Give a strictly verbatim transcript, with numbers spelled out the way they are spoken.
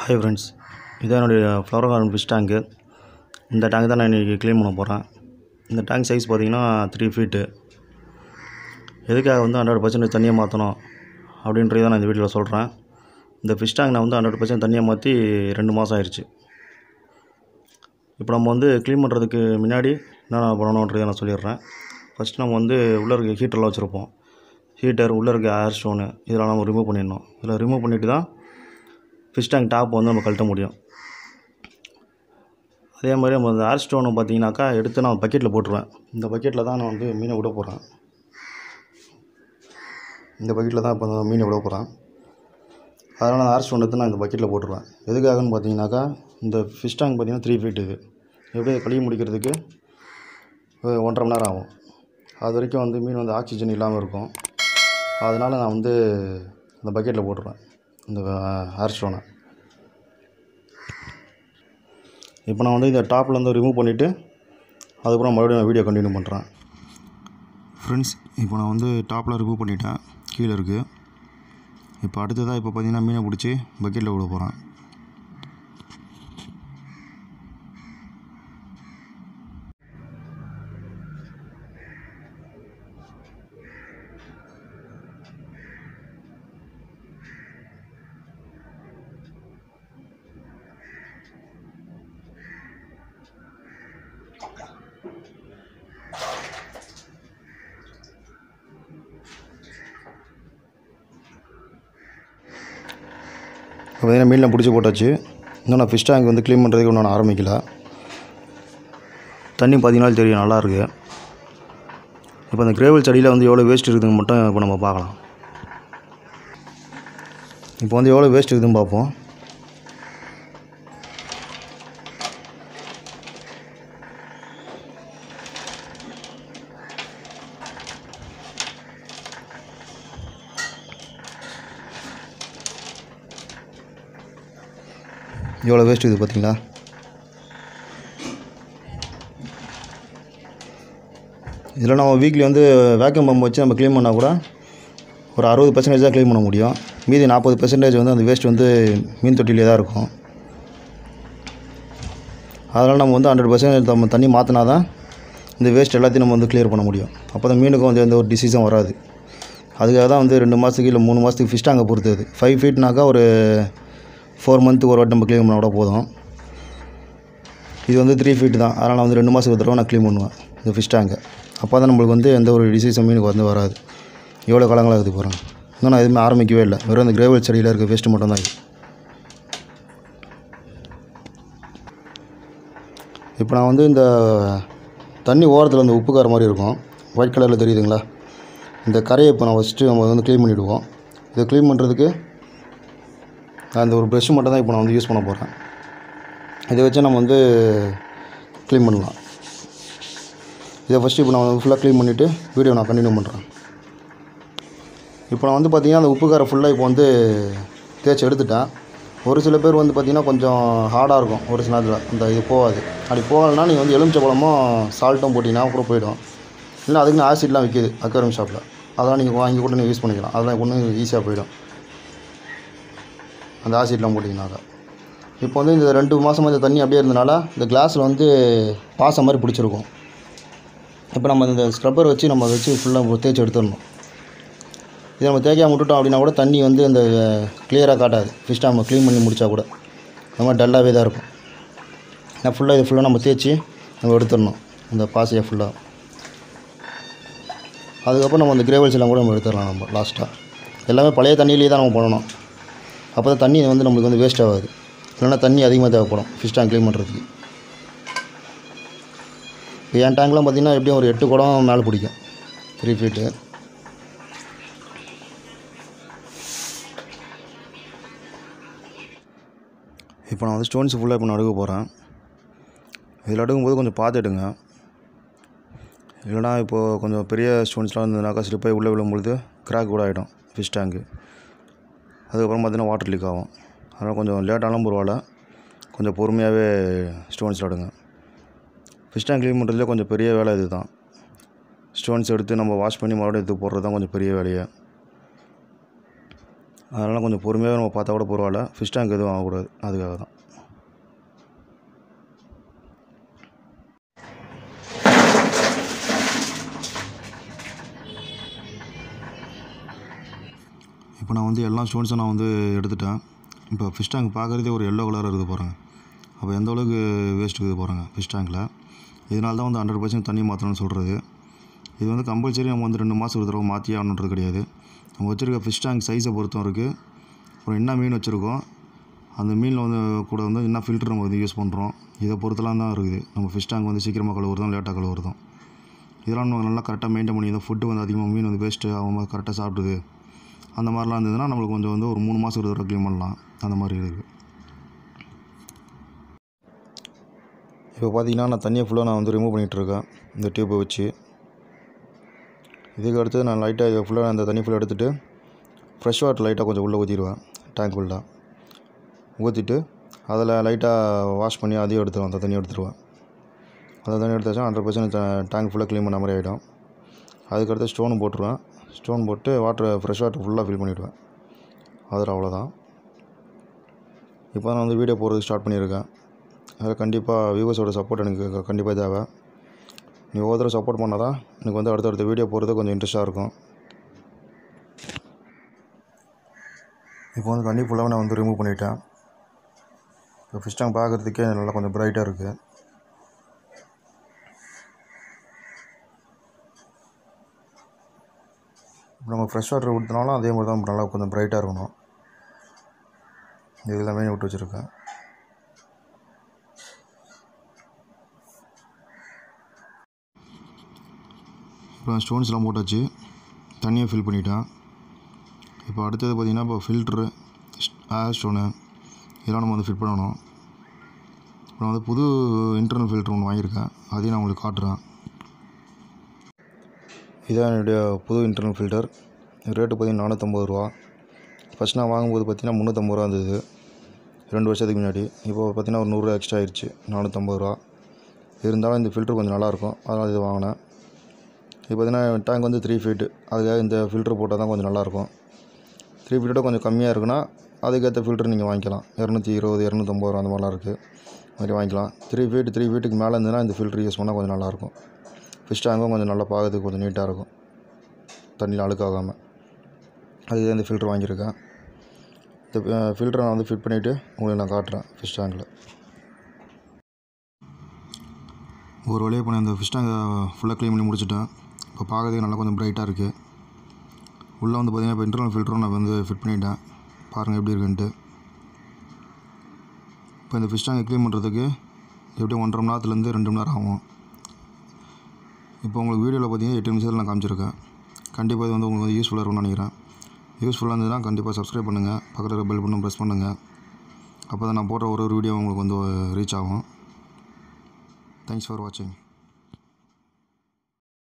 Hi friends, இதான் என்னுடைய flower garden fish tank. இந்த டேங்க் தான் நான் இன்றைக்கி க்ளீன் பண்ண போகிறேன். இந்த டேங்க் சைஸ் பார்த்திங்கன்னா த்ரீ ஃபீட்டு. எதுக்காக வந்து ஹண்ட்ரட் பர்சன்டேஜ் தண்ணியை மாற்றணும் அப்படின்றத நான் இந்த வீடியோவில் சொல்கிறேன். இந்த ஃபிஷ் டேங்க் நான் வந்து ஹண்ட்ரட் பர்சன்ட் தண்ணியை மாற்றி ரெண்டு மாதம் ஆயிடுச்சு. இப்போ நம்ம வந்து க்ளீன் பண்ணுறதுக்கு முன்னாடி என்னென்ன பண்ணணுன்றதை நான் சொல்லிடுறேன். ஃபஸ்ட்டு நம்ம வந்து உள்ளே இருக்க ஹீட்டர்லாம் வச்சுருப்போம். ஹீட்டர், உள்ளே இருக்க ஏர் ஸ்டோனு இதெல்லாம் நம்ம ரிமூவ் பண்ணிடணும். இதில் ரிமூவ் பண்ணிவிட்டு தான் ஃபிஷ் டேங்க் டாப் வந்து நம்ம கழட்ட முடியும். அதே மாதிரி நம்ம அந்த ஏர் ஸ்டோனை பார்த்திங்கனாக்கா எடுத்து நான் பக்கெட்டில் போட்டுருவேன். இந்த பக்கெட்டில் தான் நான் வந்து மீனை விட போகிறேன். இந்த பக்கெட்டில் தான் இப்போ மீனை விட போகிறேன். அதனால் அந்த ஏர் ஸ்டோன் எடுத்து நான் இந்த பக்கெட்டில் போட்டுருவேன். எதுக்காகன்னு பார்த்தீங்கன்னாக்கா, இந்த ஃபிஷ் டேங்க் பார்த்திங்கன்னா த்ரீ ஃபீட் இது. எப்படி கழுவி முடிக்கிறதுக்கு ஒன்றரை மணி நேரம் ஆகும். அது வரைக்கும் வந்து மீன் வந்து ஆக்சிஜன் இல்லாமல் இருக்கும். அதனால் நான் வந்து இந்த பக்கெட்டில் போட்டுருவேன் இந்த ஏர் ஸ்டோனை. இப்போ நான் வந்து இந்த டாப்பில் வந்து ரிமூவ் பண்ணிவிட்டு அதுக்கப்புறம் மறுபடியும் நான் வீடியோ கண்டினியூ பண்ணுறேன். ஃப்ரெண்ட்ஸ், இப்போ நான் வந்து டாப்பில் ரிமூவ் பண்ணிட்டேன், கீழே இருக்குது. இப்போ அடுத்ததாக இப்போ பார்த்திங்கன்னா மீனை பிடிச்சி பக்கெட்டில் விட போகிறேன். இப்போ பார்த்தீங்கன்னா மீனில் பிடிச்சி போட்டாச்சு. இன்னும் நான் ஃபிஷ் டேங்க் வந்து க்ளீன் பண்ணுறதுக்கு இன்னும் நான் ஆரம்பிக்கல. தண்ணி பார்த்தீங்கன்னா தெரியும், நல்லாயிருக்கு. இப்போ அந்த கிரேவல் செடியில் வந்து எவ்வளோ வேஸ்ட் இருக்குதுன்னு மட்டும் இப்போ நம்ம பார்க்கலாம். இப்போ வந்து எவ்வளோ வேஸ்ட் இருக்குதுன்னு பார்ப்போம். எவ்வளோ வேஸ்ட் இருக்குது பார்த்தீங்களா? இதில் நம்ம வீக்லி வந்து வேக்யூம் பம்ப் வச்சு நம்ம க்ளீன் பண்ணால் கூட ஒரு அறுபது பர்சன்டேஜ் தான் க்ளீன் பண்ண முடியும். மீதி நாற்பது பர்சன்டேஜ் வந்து அந்த வேஸ்ட் வந்து மீன் தொட்டிலே தான் இருக்கும். அதனால் நம்ம வந்து ஹண்ட்ரட் பர்சன்டேஜ் நம்ம தண்ணி மாற்றினா தான் இந்த வேஸ்ட் எல்லாத்தையும் நம்ம வந்து கிளியர் பண்ண முடியும். அப்போ தான் மீனுக்கும் வந்து எந்த ஒரு டிசீஸும் வராது. அதுக்காக தான் வந்து ரெண்டு மாதத்துக்கு இல்லை மூணு மாதத்துக்கு ஃபிஷ் டேங்கை பொறுத்தது. ஃபைவ் ஃபீட்னாக்கா ஒரு ஃபோர் மந்த்துக்கு ஒரு வாட்டி நம்ம க்ளீன் பண்ண கூட போதும். இது வந்து த்ரீ ஃபீட் தான். அதனால் நான் வந்து ரெண்டு மாதத்துக்கு ஒரு தடவை நான் க்ளீன் பண்ணுவேன் இந்த ஃபிஷ் டேங்கை. அப்போ தான் நம்மளுக்கு வந்து எந்த ஒரு டிசீஸும் மீனுக்கு வந்து வராது. எவ்வளோ காலங்களாக இருக்குது போகிறேன். இன்னும் நான் எதுவுமே ஆரம்பிக்கவே இல்லை. வெறும் அந்த கிரேவல் செடியில் இருக்க வேஸ்ட்டு மட்டும் தான் இது. இப்போ நான் வந்து இந்த தண்ணி ஓரத்தில் அந்த உப்பு கார மாதிரி இருக்கும், ஒயிட் கலரில் தெரியுதுங்களா? இந்த கரையை இப்போ நான் ஃபஸ்ட்டு நம்ம வந்து க்ளீன் பண்ணிவிடுவோம். இதை க்ளீன் பண்ணுறதுக்கு அந்த ஒரு ப்ரெஷ்ஷு மட்டும் தான் இப்போ நான் வந்து யூஸ் பண்ண போகிறேன். இதை வச்சு நம்ம வந்து க்ளீன் பண்ணலாம். இதை ஃபஸ்ட்டு இப்போ நான் வந்து ஃபுல்லாக க்ளீன் பண்ணிவிட்டு வீடியோ நான் கண்டினியூ பண்ணுறேன். இப்போ நான் வந்து பார்த்திங்கன்னா அந்த உப்பு காரை ஃபுல்லாக இப்போ வந்து தேய்ச்சி எடுத்துட்டேன். ஒரு சில பேர் வந்து பார்த்திங்கன்னா கொஞ்சம் ஹார்டாக இருக்கும் ஒரு சில நேரத்தில், அந்த இது போகாது. அப்படி போகலைன்னா நீங்கள் வந்து எலுமிச்சை பழமும் சால்ட்டும் போட்டிங்கன்னா கூட போயிடும். இல்லை அதுக்குன்னு ஆசிட்லாம் விற்கிது அக்வேரியம் ஷாப்பில், அதெல்லாம் நீங்கள் வாங்கி கூட நீங்கள் யூஸ் பண்ணிக்கலாம். அதெல்லாம் ஒன்றும் ஈஸியாக போயிடும் அந்த ஆசிட்லாம் போட்டிங்கனாக்கா. இப்போ வந்து இந்த ரெண்டு மாதமாக இந்த தண்ணி அப்படியே இருந்தனால இந்த கிளாஸில் வந்து பாசம் மாதிரி பிடிச்சிருக்கும். இப்போ நம்ம இந்த ஸ்க்ரப்பர் வச்சு நம்ம வச்சு ஃபுல்லாக தேய்ச்சி எடுத்துடணும். இதை நம்ம தேய்க்காம விட்டுட்டோம் அப்படின்னா கூட தண்ணி வந்து இந்த கிளியராக காட்டாது. ஃபிஷ் நம்ம க்ளீன் பண்ணி முடித்தா கூட இந்த மாதிரி டல்லாகவே தான் இருக்கும். நான் ஃபுல்லாக இதை ஃபுல்லாக நம்ம தேய்ச்சி நம்ம எடுத்துடணும் இந்த பாசையை ஃபுல்லாக. அதுக்கப்புறம் நம்ம அந்த கிரேவல்ஸ் எல்லாம் கூட நம்ம எடுத்துடலாம். நம்ம லாஸ்ட்டாக எல்லாமே பழைய தண்ணியிலே தான் நம்ம பண்ணணும். அப்போ தான் தண்ணி வந்து நம்மளுக்கு வந்து வேஸ்ட் ஆகாது. இல்லைன்னா தண்ணி அதிகமாக தேவைப்படும் ஃபிஷ் டேங்க் க்ளீன் பண்ணுறதுக்கு. இப்போ என் டேங்க்லாம் பார்த்திங்கன்னா எப்படியும் ஒரு எட்டு குடம் மேலே பிடிக்கும், த்ரீ ஃபீட்டு. இப்போ நான் வந்து ஸ்டோன்ஸ் ஃபுல்லாக இப்போ நான் அடுக்க போகிறேன். இதில் அடுக்கும்போது கொஞ்சம் பார்த்து எடுங்க. இல்லைனா இப்போது கொஞ்சம் பெரிய ஸ்டோன்ஸ்லாம் இருந்ததுனாக்கா ஸ்லிப்பாகி உள்ளே விழும்பொழுது கிராக் கூட ஆகிடும் ஃபிஷ் டேங்கு. அதுக்கப்புறம் பார்த்திங்கன்னா வாட்டர் லீக் ஆகும். அதனால் கொஞ்சம் லேட்டானாலும் பரவாயில்ல, கொஞ்சம் பொறுமையாகவே ஸ்டோன்ஸில் அடுங்க. ஃபிஷ் டேங்க் க்ளீன் பண்ணுறதுல கொஞ்சம் பெரிய வேலை இது தான். ஸ்டோன்ஸ் எடுத்து நம்ம வாஷ் பண்ணி மறுபடியும் எடுத்து போடுறது தான் கொஞ்சம் பெரிய வேலையை. அதனால் கொஞ்சம் பொறுமையாக நம்ம பார்த்தா கூட பரவாயில்ல. ஃபிஷ் டேங்க் எதுவும் ஆகக்கூடாது, அதுக்காக தான். இப்போ நான் வந்து எல்லா ஸ்டோன்ஸும் நான் வந்து எடுத்துட்டேன். இப்போ ஃபிஷ் டேங்க் பார்க்குறதே ஒரு எல்லோ கலர் இருக்குது பாருங்கள். அப்போ எந்த அளவுக்கு வேஸ்ட் இருக்குது பாருங்கள் ஃபிஷ் டேங்கில். இதனால தான் வந்து ஹண்ட்ரட் பர்சன்ட் தண்ணி மாற்றணும்னு சொல்கிறது. இது வந்து கம்பல்சரி நம்ம வந்து ரெண்டு மாதம் ஒரு தடவை மாற்றியே ஆகணுன்றது கிடையாது. நம்ம வச்சுருக்க ஃபிஷ் டேங்க் சைஸை பொறுத்தும் இருக்குது. அப்புறம் என்ன மீன் வச்சுருக்கோம், அந்த மீனில் வந்து கூட வந்து என்ன ஃபில்ட்ரு நம்ம வந்து யூஸ் பண்ணுறோம், இதை பொறுத்தலாம் தான் இருக்குது. நம்ம ஃபிஷ் டேங்க் வந்து சீக்கிரமாக கழுவுறதும் லேட்டாக கழுவுறதும் இதெல்லாம் நம்ம நல்லா கரெக்டாக மெயின்டைன் பண்ணி, இந்த ஃபுட்டு வந்து அதிகமாக மீன் வந்து வேஸ்ட்டு ஆகாமல் கரெக்டாக சாப்பிடுது அந்த மாதிரிலாம் இருந்ததுன்னா நம்மளுக்கு கொஞ்சம் வந்து ஒரு மூணு மாதம் ஒரு தடவை க்ளீன் பண்ணலாம். அந்த மாதிரி இருக்குது. இப்போ பார்த்தீங்கன்னா நான் தண்ணியை ஃபுல்லாக நான் வந்து ரிமூவ் பண்ணிகிட்ருக்கேன் இந்த டியூப்பை வச்சு. இதுக்கு அடுத்து நான் லைட்டாக ஃபுல்லாக அந்த தண்ணி ஃபுல்லாக எடுத்துகிட்டு ஃப்ரெஷ் வாட்டர் லைட்டாக கொஞ்சம் உள்ளே ஊற்றிடுவேன். டேங்க் ஃபுல்லாக ஊற்றிட்டு அதில் லைட்டாக வாஷ் பண்ணி அதையும் எடுத்துருவேன். அந்த தண்ணி எடுத்துருவேன். அந்த தண்ணி எடுத்தாச்சும் ஹண்ட்ரட் பர்சன்ட் டேங்க் ஃபுல்லாக க்ளீன் பண்ண மாதிரி ஆகிடும். அதுக்கடுத்து ஸ்டோனும் போட்டுருவேன். ஸ்டோன் போட்டு வாட்டர் ஃப்ரெஷ் வாட்டர் ஃபுல்லாக ஃபில் பண்ணிவிடுவேன். அதில் அவ்வளோதான். இப்போ நான் வந்து வீடியோ போடுறதுக்கு ஸ்டார்ட் பண்ணியிருக்கேன். அதில் கண்டிப்பாக வியூவர்ஸோட சப்போர்ட் எனக்கு கண்டிப்பாக தேவை. நீ ஒவ்வொரு தடவை சப்போர்ட் பண்ணால் தான் எனக்கு வந்து அடுத்தடுத்த வீடியோ போடுறது கொஞ்சம் இன்ட்ரெஸ்ட்டாக இருக்கும். இப்போ வந்து தண்ணி ஃபுல்லாக நான் வந்து ரிமூவ் பண்ணிவிட்டேன். இப்போ ஃபிஷ் டேங்க் பார்க்குறதுக்கே நல்லா கொஞ்சம் பிரைட்டாக இருக்குது. இப்போ நம்ம ஃப்ரெஷ் வாட்டர் ஊற்றினாலும் அதே மாதிரி தான் நல்லா கொஞ்சம் பிரைட்டாக இருக்கணும். இது எல்லாமே விட்டு வச்சுருக்கேன். இப்போ ஸ்டோன்ஸ்லாம் போட்டாச்சு, தண்ணியை ஃபில் பண்ணிட்டேன். இப்போ அடுத்தது பார்த்திங்கன்னா இப்போ ஃபில்ட்ரு, ஏர் ஸ்டோனு இதெல்லாம் நம்ம வந்து ஃபிட் பண்ணணும். இப்போ நான் வந்து புது இன்டர்னல் ஃபில்ட்ரு ஒன்று வாங்கியிருக்கேன், அதையும் நான் உங்களுக்கு காட்டுறேன். இதான் என்னுடைய புது இன்டர்னல் ஃபில்டர். ரேட்டு பார்த்திங்கன்னா நானூற்றம்பது ரூபா. ஃபஸ்ட் நான் வாங்கும்போது பார்த்திங்கன்னா முந்நூற்றம்பது ரூபா இருந்தது ரெண்டு வருஷத்துக்கு முன்னாடி. இப்போ பார்த்திங்கன்னா ஒரு நூறுரூவா எக்ஸ்ட்ரா ஆயிடுச்சு, நானூற்றம்பது ரூபா. இருந்தாலும் இந்த ஃபில்ட்ரு கொஞ்சம் நல்லாயிருக்கும், அதனால் இது வாங்கினேன். இப்போ பார்த்திங்கன்னா டேங்க் வந்து த்ரீ ஃபீட்டு, அதுக்காக இந்த ஃபில்ட்ரு போட்டால் தான் கொஞ்சம் நல்லாயிருக்கும். த்ரீ ஃபீட்டோட கொஞ்சம் கம்மியாக இருக்குன்னா அதுக்கேற்ற ஃபில்ட்ரு நீங்கள் வாங்கிக்கலாம். இரநூத்தி இருபது இரநூத்தம்பது ரூபா அந்த மாதிரிலாம் இருக்குது, மாதிரி வாங்கிக்கலாம். த்ரீ ஃபீட் த்ரீ ஃபீட்டுக்கு மேலே இருந்ததுன்னா இந்த ஃபில்ட்ரு யூஸ் பண்ணால் கொஞ்சம் நல்லாயிருக்கும். ஃபிஷ் டேங்கும் கொஞ்சம் நல்லா பார்க்கறதுக்கு கொஞ்சம் நீட்டாக இருக்கும், தண்ணியில் அழுக்காகாமல். அதுக்கு இந்த ஃபில்ட்ரு வாங்கியிருக்கேன். இந்த ஃபில்டரை நான் வந்து ஃபிட் பண்ணிவிட்டு உங்களுக்கு நான் காட்டுறேன் ஃபிஷ் டேங்கில். ஒரு வழியாக இப்போ நான் இந்த ஃபிஷ் டேங்கை ஃபுல்லாக க்ளீன் பண்ணி முடிச்சுட்டேன். இப்போ பார்க்கறதுக்கு நல்லா கொஞ்சம் பிரைட்டாக இருக்குது. உள்ளே வந்து பார்த்திங்கன்னா இப்போ இன்டர்னல் ஃபில்டரும் நான் வந்து ஃபிட் பண்ணிட்டேன். பாருங்கள் எப்படி இருக்குன்ட்டு. இப்போ இந்த ஃபிஷ் டேங்கை க்ளீன் பண்ணுறதுக்கு எப்படியும் ஒன்றரை மணி நேரத்துலேருந்து ரெண்டு மணி நேரம் ஆகும். இப்போ உங்களுக்கு வீடியோவில் பார்த்திங்கன்னா எட்டு நிமிஷத்தில் நான் காமிச்சிருக்கேன். கண்டிப்பாக இது வந்து உங்களுக்கு வந்து யூஸ்ஃபுல்லாக இருக்கும்னு நினைக்கிறேன். யூஸ்ஃபுல்லாக இருந்ததுன்னா கண்டிப்பாக சப்ஸ்கிரைப் பண்ணுங்கள், பக்கத்தில் பெல் பட்டன் ப்ரெஸ் பண்ணுங்கள். அப்போ தான் நான் போடுற ஒரு ஒரு வீடியோ உங்களுக்கு வந்து ரீச் ஆகும். தேங்க்ஸ் ஃபார் வாட்சிங்.